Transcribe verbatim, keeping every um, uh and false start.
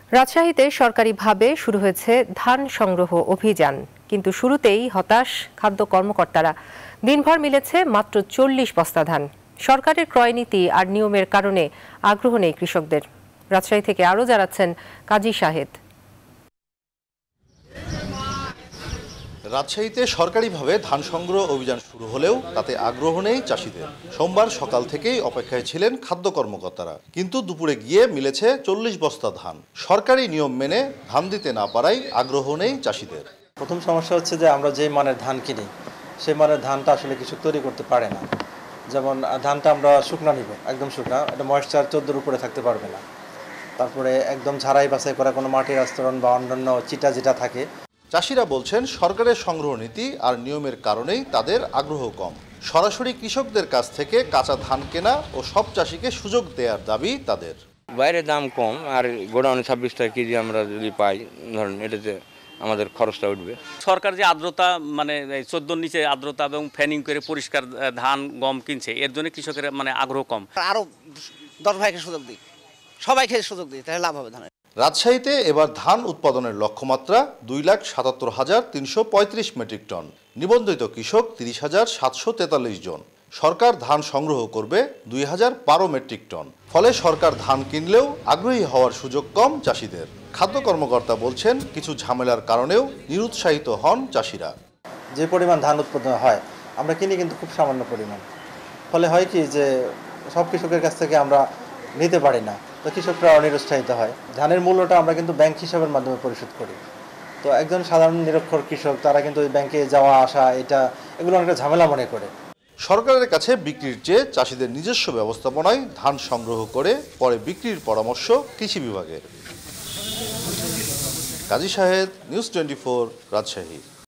রাজশাহীতে সরকারিভাবে শুরু হয়েছে ধান সংগ্রহ অভিযান, কিন্তু শুরুতেই হতাশ খাদ্য কর্মকর্তারা। দিনভর মিলেছে মাত্র চল্লিশ বস্তা ধান। সরকারের ক্রয় নীতি আর নিয়মের কারণে আগ্রহ নেই কৃষকদের। রাজশাহী থেকে আরও জানাচ্ছেন কাজী শাহেদ। রাজশাহীতে সরকারিভাবে ধান সংগ্রহ অভিযান শুরু হলেও তাতে আগ্রহ নেই চাষিদের। সোমবার সকাল থেকেই অপেক্ষায় ছিলেন খাদ্য কর্মকর্তারা, কিন্তু দুপুরে গিয়ে মিলেছে চল্লিশ বস্তা ধান। সরকারি নিয়ম মেনে ধান দিতে না পারায় আগ্রহ নেই চাষিদের। প্রথম সমস্যা হচ্ছে যে আমরা যে মানের ধান কিনি সেই মানের ধানটা আসলে কিছু তৈরি করতে পারে না। যেমন ধানটা আমরা শুকনা নিব, একদম শুকনা, এটা ময়েশ্চার চোদ্দোর উপরে থাকতে পারবে না। তারপরে একদম ঝাড়াই বাছাই করা কোনো মাটির আস্তরণ বা অন্যান্য চিটা যেটা থাকে। চাষিরা বলছেন সরকারের সংগ্রহ নীতি আর নিয়মের কারণেই তাদের আগ্রহ কম। সরাসরি কৃষকদের কাছ থেকে কাঁচা ধান কেনা ও সব চাষিকে সুযোগ দেওয়ার দাবি তাদের। বাইরে দাম কম, আর গোডাউনে ছাব্বিশ টাকা কেজি আমরা যদি পাই, ধরেন এটাতে আমাদের খরচটা উঠবে। সরকার যে আর্দ্রতা মানে চোদ্দোর নিচে আর্দ্রতা এবং ফ্যানিং করে পরিষ্কার ধান গম কিনছে, এর জন্য কৃষকের মানে আগ্রহ কম। আরো দশ ভাইকে সুযোগ দিই, সবাইকে সুযোগ দিই, তাহলে লাভ হবে ধানের। রাজশাহীতে এবার ধান উৎপাদনের লক্ষ্যমাত্রা দুই লাখ সাতাত্তর হাজার তিনশো পঁয়ত্রিশ মেট্রিক টন। নিবন্ধিত কৃষক তিরিশ হাজার সাতশো তেতাল্লিশ জন। সরকার ধান সংগ্রহ করবে দুই হাজার বারো মেট্রিক টন। ফলে সরকার ধান কিনলেও আগ্রহী হওয়ার সুযোগ কম চাষিদের। খাদ্য কর্মকর্তা বলছেন কিছু ঝামেলার কারণেও নিরুৎসাহিত হন চাষিরা। যে পরিমাণ ধান উৎপাদন হয় আমরা কিনি কিন্তু খুব সামান্য পরিমাণ। ফলে হয় কি যে সব কৃষকের কাছ থেকে আমরা নিতে পারি না, তো কৃষকরা অনিরুৎসাহিত হয়। ধানের মূল্যটা আমরা কিন্তু ব্যাংক হিসাবের মাধ্যমে পরিশোধ করি। তো একজন সাধারণ নিরক্ষর কৃষক তারা কিন্তু ওই ব্যাংকে যাওয়া আসা এটা এগুলো অনেকটা ঝামেলা মনে করে। সরকারের কাছে বিক্রির চেয়ে চাষিদের নিজস্ব ব্যবস্থাপনায় ধান সংগ্রহ করে পরে বিক্রির পরামর্শ কৃষি বিভাগের। Kazi Shahed, news twenty four, Rajshahi.